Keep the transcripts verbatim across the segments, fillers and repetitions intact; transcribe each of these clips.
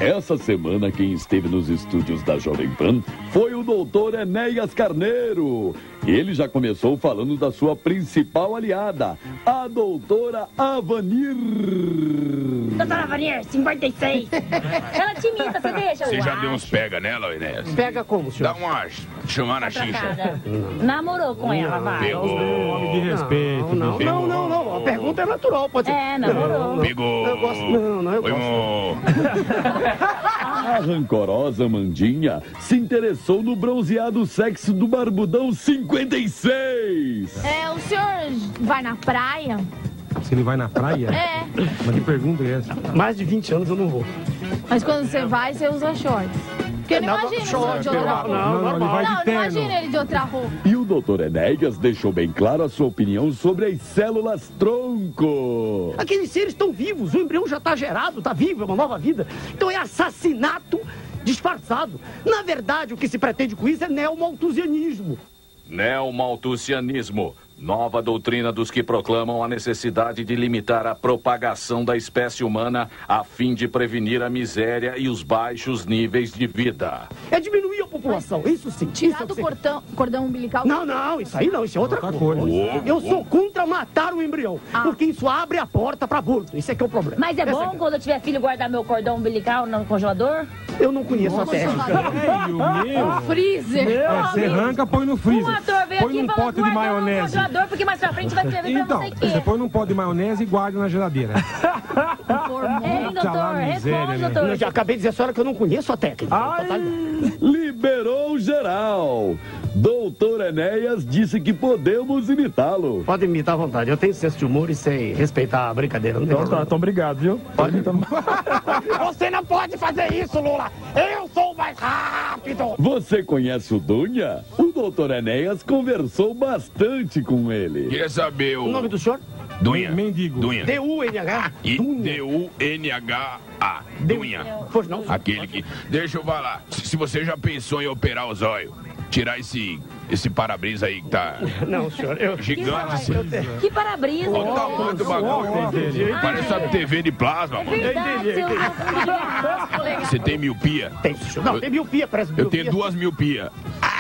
Essa semana quem esteve nos estúdios da Jovem Pan foi o doutor Enéas Carneiro. Ele já começou falando da sua principal aliada, a doutora Avanir. Doutora Avanir, cinquenta e seis. Ela te imita, você deixa? Você já deu uns pega nela, Enéas? Pega como, senhor? Dá uma chamar na xixa. Namorou com ela, vai. Pegou. Nome de respeito. Não, não, não, não, não. A pergunta é natural, pode ser. É, namorou. Pegou. Eu gosto, não, não, eu Oi, gosto. amor. A rancorosa Mandinha se interessou no bronzeado sexo do barbudão cinquenta e seis. É, o senhor vai na praia? Se ele vai na praia? É. Mas que pergunta é essa? Mais de vinte anos eu não vou. Mas quando você vai, você usa shorts. Porque eu não, Não, imagino o senhor short, de outra não, roupa. não, Não, não, ele vai Não, de não terno. imagino ele de outra roupa. E o doutor Enéas deixou bem claro a sua opinião sobre as células tronco. Aqueles seres estão vivos, o embrião já está gerado, está vivo, é uma nova vida. Então é assassinato disfarçado. Na verdade, o que se pretende com isso é neomalthusianismo. Neomalthusianismo, nova doutrina dos que proclamam a necessidade de limitar a propagação da espécie humana a fim de prevenir a miséria e os baixos níveis de vida. É diminuir a população, isso sim. Isso Tirar é o do que você- cordão, cordão umbilical. Não, não, isso aí não, isso é outra, Outra coisa. coisa. Eu sou contra matar o embrião, Ah. porque isso abre a porta para aborto. Isso é que é o problema. Mas é Essa bom quando eu tiver filho guardar meu cordão umbilical no congelador? Eu não conheço a técnica. Sério, meu? Freezer. É, você arranca, põe no freezer. Um ator veio Põe aqui num falando pote de guardar no maionese. congelador, porque mais pra frente vai escrever pra Então, não sei o quê. você põe num pote de maionese e guarda na geladeira. Hein, Puta lá, doutor? miséria, Responde, né? doutor. Eu já acabei de dizer à senhora que eu não conheço a técnica. Totalmente. Liberou geral. Doutor Enéas disse que podemos imitá-lo. Pode imitar à vontade. Eu tenho senso de humor e sei respeitar a brincadeira. Não tem Então tá, problema. então obrigado, viu? Pode então. Você não pode fazer isso, Lula. Eu sou o mais rápido. Você conhece o Dunha? O doutor Enéas conversou bastante com ele. Queria saber o... O nome do senhor? Dunha. Mendigo. Dunha. D U N H. I D U N H A. Dunha. Pois não. Aquele que... Deixa eu falar. Se se você já pensou em operar os olhos, tirar esse, esse para-brisa aí que tá Não, senhor. Eu... gigante. assim. Que para-brisa. Olha o tamanho do bagulho. Parece uma T V de plasma, mano. Verdade, seu legal. Você tem miopia? Tem, senhor. Não, tem miopia, parece Eu miopia. tenho duas miopia.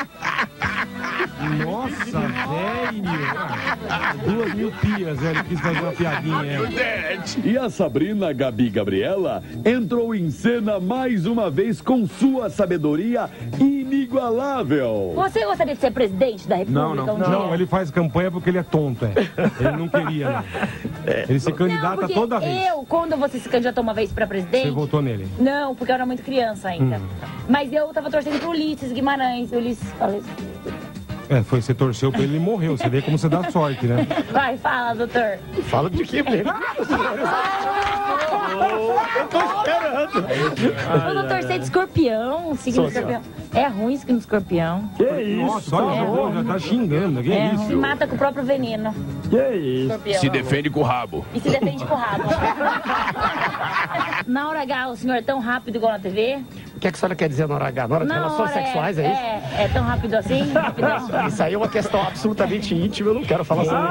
Nossa, velho. Duas mil pias, velho. Ele quis fazer uma piadinha. É. E a Sabrina Gabi Gabriela entrou em cena mais uma vez com sua sabedoria inigualável. Você gostaria de ser presidente da República Não, não, um dia? não, ele faz campanha porque ele é tonto, é. Ele não queria, não. Ele se Não, candidata porque toda vez. eu, quando você se candidatou uma vez pra presidente... Você votou nele. Não, porque eu era muito criança ainda. Hum. Mas eu tava torcendo pro Ulisses Guimarães. Ulisses... É, foi, você torceu pra ele e morreu. Você vê como você dá sorte, né? Vai, fala, doutor. Fala de quê, mesmo? Eu tô esperando. Eu não torcer de escorpião, signo de escorpião. É ruim signo de escorpião. Que isso? Nossa, olha, É. já tá xingando. Que É isso? ruim, mata com o próprio veneno. Que isso? Escorpião. Se defende com o rabo. E se defende com o rabo. Na hora H, o senhor é tão rápido igual na T V? O que, é que a senhora quer dizer na hora H? Na hora de Na relações hora sexuais, é, isso? É, é tão rápido assim? Rapidão? Isso aí é uma questão absolutamente íntima, eu não quero falar sobre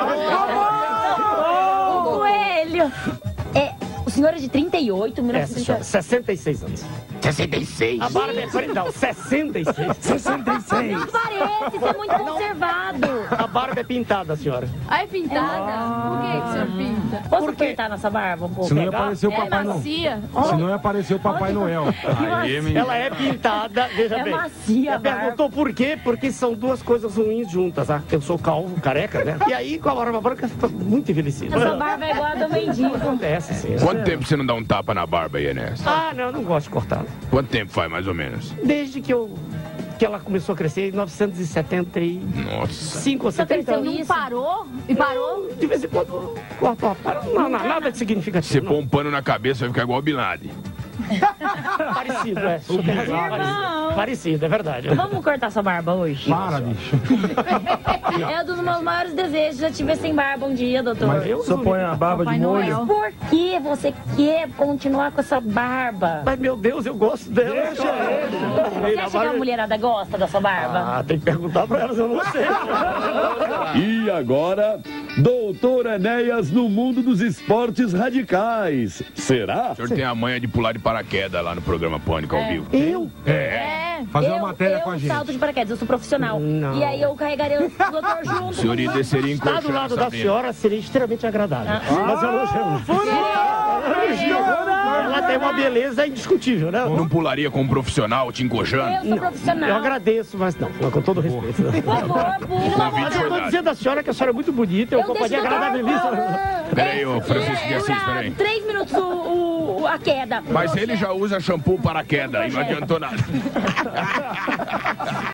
O coelho! É, o senhor é de trinta e oito, isso. mil É, novecentos e senhora, sessenta e seis anos. sessenta e seis. A barba é perdão, sessenta e seis. sessenta e seis. Não parece, você é muito conservado. A barba é pintada, senhora. Ai, pintada? Por que que o senhor pinta? Posso Por quê? apertar nossa barba um pouco? Se não ia Pegar? aparecer o É Papai Noel. macia? Se não ia aparecer o Papai Noel. Aí, menino. Ela é pintada, veja É bem. macia a Ela perguntou por quê? Porque são duas coisas ruins juntas, tá? Eu sou calvo, careca, né? E aí, com a barba branca, fica muito envelhecida. Essa barba é igual a do mendigo. Acontece, sim. Quanto tempo você não dá um tapa na barba aí, Enéas? Ah, não, eu não gosto de cortar. Quanto tempo faz, mais ou menos? Desde que eu... que ela começou a crescer em mil novecentos e setenta e cinco Nossa. ou setenta. Você não isso? parou? E parou? De vez em quando, corto a barba. Não, não, nada de significativo. Você não. põe um pano na cabeça, vai ficar igual o Bin Laden. Parecido, é. Você tem razão, parecido. Parecido, é verdade. Vamos cortar sua barba hoje? Para, bicho. É um dos meus maiores desejos, já tive sem barba um dia, doutor. Mas Eu Só não- põe a barba Papai de molho. Noel. Por que você quer continuar com essa barba? Mas, meu Deus, eu gosto dela. Deixa ele. Você acha que a mulherada gosta da sua barba? Ah, tem que perguntar pra elas, eu não sei. E agora, Doutor Enéas no mundo dos esportes radicais. Será? O senhor tem a manha de pular de paraquedas lá no programa Pânico ao vivo. Eu? É. É. Fazer eu, uma matéria eu com a gente. salto de paraquedas, eu sou profissional. Não. E aí eu carregaria o doutor junto. O senhor desceria em Estar do colchão, lado da Sabrina. senhora seria extremamente agradável. Mas eu não Ela tem uma beleza indiscutível, né? Não pularia com um profissional te encoxando? Eu sou profissional. Eu agradeço, mas não, com todo respeito. Por favor, pula. Mas eu tô dizendo à senhora que a senhora é muito bonita, eu, Eu podia deixo agradar a doutor- belíssima. Peraí, ô Francisco de Assis, peraí. Três minutos o, o- a queda. Mas ele já usa shampoo paraquedas e não adiantou nada.